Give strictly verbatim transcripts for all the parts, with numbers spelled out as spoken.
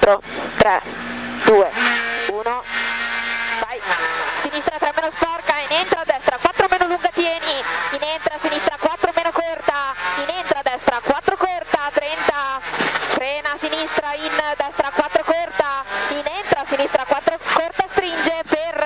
quattro, tre, due, uno, vai, sinistra tre meno sporca, in entra a destra, quattro meno lunga tieni, in entra a sinistra quattro meno corta, in entra a destra quattro corta, trenta, frena a sinistra, in destra quattro corta, in entra a sinistra quattro corta, stringe per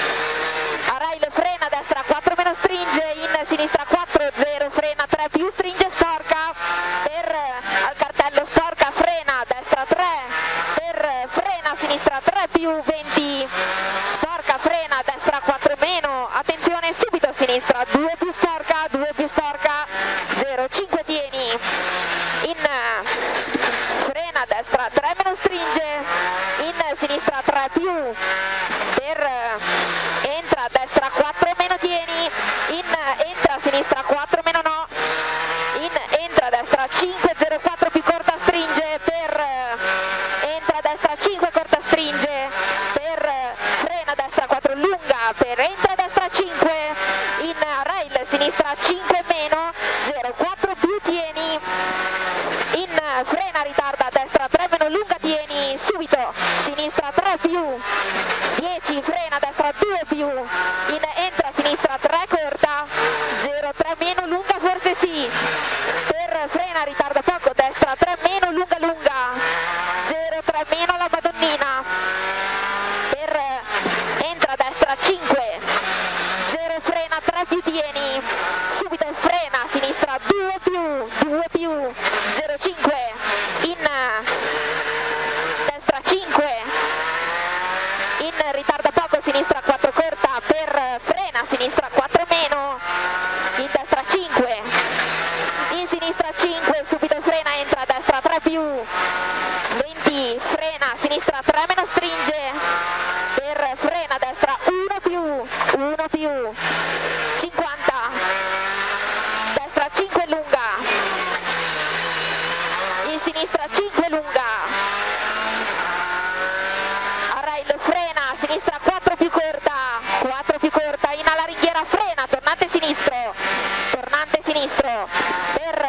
a rail, frena a destra quattro meno stringe, in sinistra quattro, zero, frena tre più, stringe sporca, per al cartello sporca, frena a destra tre, per frena a sinistra tre più, venti, sporca, frena a destra quattro meno, attenzione subito a sinistra, due più sporca, due più sporca, zero, cinque tieni, in frena a destra tre meno stringe, in sinistra tre più, per entra a destra quattro meno tieni, in entra a sinistra quattro meno no, in entra a destra cinque, zero, quattro più corta, stringe, per entra a destra cinque corta, stringe, per frena a destra quattro lunga, per entra a destra cinque, in rail sinistra cinque meno, zero, quattro più tieni, in frena ritarda a destra tre meno lunga tieni, subito sinistra tre più, dieci, frena a destra due più, in entra a sinistra tre corta, zero, tre meno lunga, forse sì, per frena ritarda poco, destra tre meno lunga lunga, zero, tre meno la madonnina, per entra a destra cinque, zero, frena tre più tieni, subito frena a sinistra due più, due più, zero, cinque, in destra cinque, in ritarda poco, sinistra quattro corta, per frena a sinistra quattro meno, in destra cinque, in sinistra cinque, subito frena, entra a destra tre più, venti, frena a sinistra tre meno stringe, per frena a destra uno più, uno più, cinquanta, destra cinque lunga, in sinistra cinque lunga, a rail frena, a sinistra quattro più corta, quattro più corta, in alla ringhiera frena, tornante sinistro, tornante sinistro, per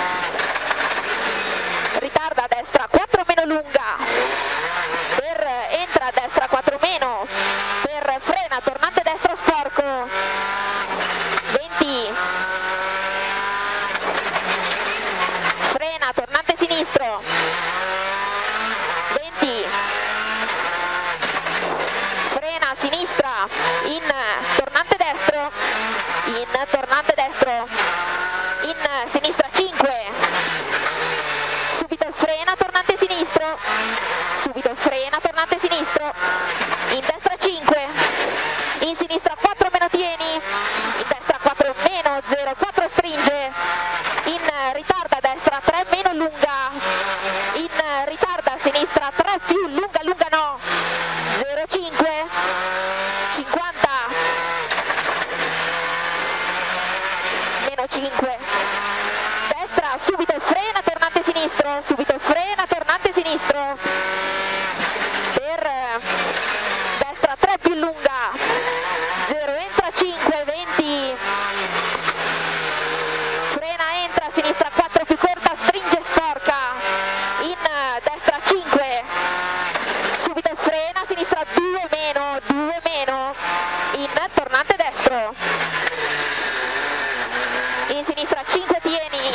ritarda a destra quattro meno lunga, per entra a destra quattro meno, per frena, tornante destro sporco, venti, frena, tornante sinistro, venti, frena a sinistra, in tornante destro, in tornante destro, in sinistra cinque, subito frena, tornante sinistro, subito frena, tornante sinistro, in destra cinque, in sinistra quattro meno tieni, in destra quattro meno, zero, quattro stringe, in ritarda a destra tre meno lunga, in ritarda a sinistra tre più lunga lunga no, zero, cinque, cinquanta, meno cinque, destra, subito frena, tornante sinistro, subito frena, tornante sinistro, per destra tre più lunga, zero, entra cinque, venti, frena, entra a sinistra quattro più corta, stringe sporca, in destra cinque, subito frena, a sinistra due meno, due meno, in tornante destro, in sinistra cinque tieni,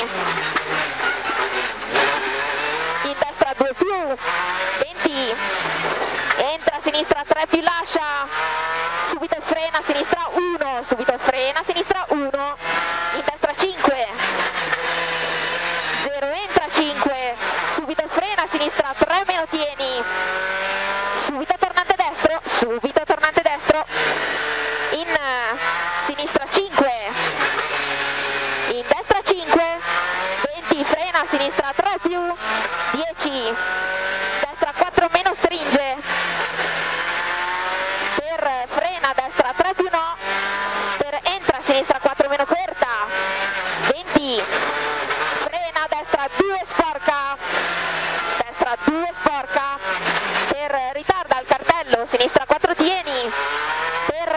in destra due più, venti, entra a sinistra tre più lascia, subito frena a sinistra uno, subito frena a sinistra uno, in destra cinque, zero, entra cinque, subito frena a sinistra tre meno tieni, subito tornante destro, subito tornante destro, in sinistra cinque, in destra cinque, venti, frena a sinistra tre più, dieci, destra quattro meno stringe, per frena a destra tre più no, per entra a sinistra quattro meno corta, venti, frena a destra due sporca, destra due sporca, per ritarda al cartello, sinistra quattro tieni, per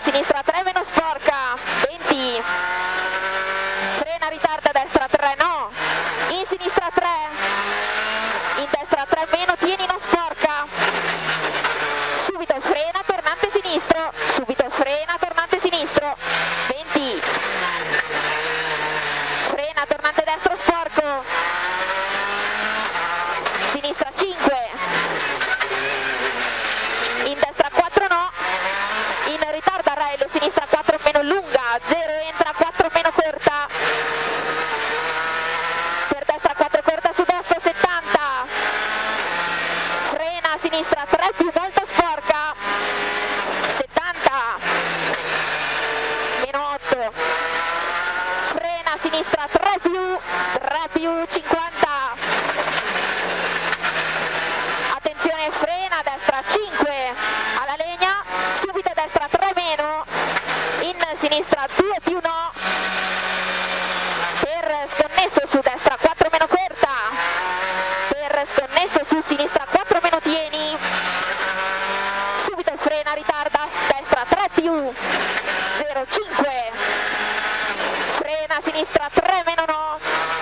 sinistra tre meno sporca, venti, frena, ritarda, destra tre no, in sinistra tre, in destra tre meno, tieni, non sporca, subito frena, tornante sinistro, subito frena, tornante sinistro, venti, frena, tornante destro sporco, sinistra cinque, in destra quattro no, in ritarda rail, sinistra quattro meno lunga, zero entra, quattro meno corta, per destra quattro corta su dosso, settanta, frena, sinistra tre più molto sporca, settanta, meno otto, frena, sinistra tre più, tre più, cinquanta, attenzione, frena, destra cinque, alla legna, subito destra tre meno, in sinistra due più no, per sconnesso su destra quattro meno corta, per sconnesso su sinistra quattro meno tieni, subito frena, ritarda, destra tre più, zero cinque, frena, sinistra tre meno no,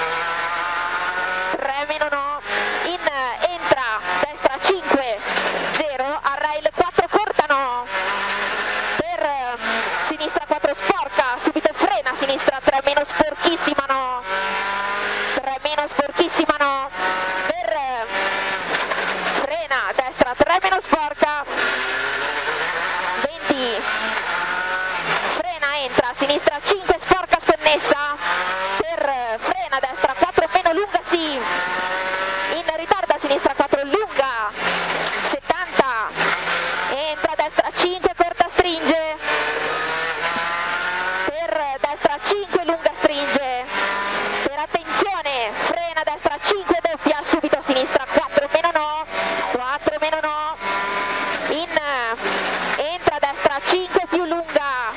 tre meno no, in entra, destra cinque, zero, a rail quattro corta no, per sinistra quattro sporca, subito frena, sinistra tre meno sporchissima no, tre meno sporchissima no, per frena, destra tre meno sporca, venti, frena, entra, sinistra cinque sporca sconnessa, per frena, destra quattro meno lunga sì, in ritarda, sinistra quattro lunga, settanta, entra, destra cinque corta stringe, per destra cinque lunga stringe, per attenzione, frena, destra cinque doppia, subito sinistra quattro meno no, quattro meno no, in entra, destra cinque più lunga,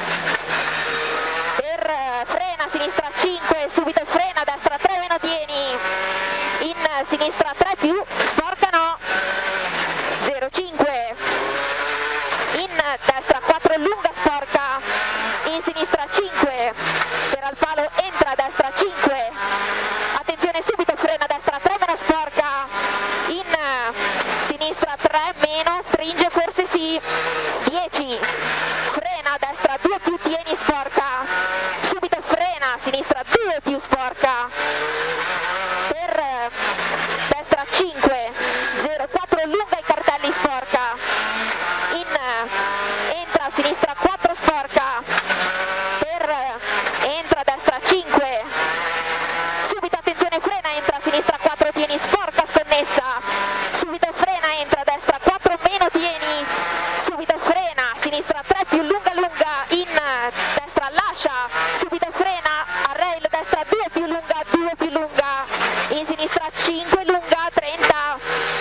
per frena, sinistra cinque, subito frena, destra tre meno tieni, in sinistra tre più, sporca no, zero cinque, in destra quattro lunga sporca, in sinistra cinque, per al palo entra, destra cinque, attenzione, subito frena, destra tre meno sporca, in sinistra tre meno, stringe forse sì, dieci, frena, destra due più tieni sporca, subito frena, sinistra due più sporca, per destra cinque, zero quattro lunga i cartelli sporca, in entra, sinistra quattro sporca, per entra, destra cinque, subito attenzione, frena, entra, sinistra quattro tieni sporca sconnessa, subito frena, entra, destra quattro meno tieni, subito frena, sinistra tre più lunga lunga, in destra lascia, subito frena, a rail, destra due più lunga, due più lunga, in sinistra cinque lunga, trenta,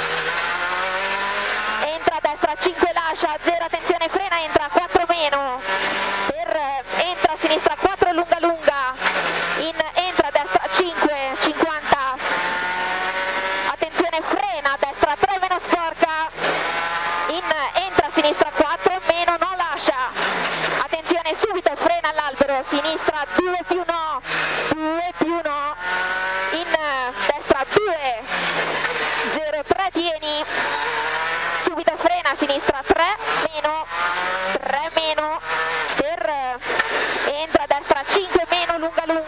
entra, destra cinque lascia, zero, attenzione, frena, entra, quattro meno, per entra, sinistra quattro lunga lunga, in entra, destra cinque, cinquanta, attenzione, frena, destra tre meno sporca, in entra, sinistra quattro meno no lascia, attenzione, subito frena all'albero, sinistra due più no, due più no, in destra due, zero tre tieni, subito frena, sinistra tre meno, tre meno, per entra, destra cinque meno lunga lunga,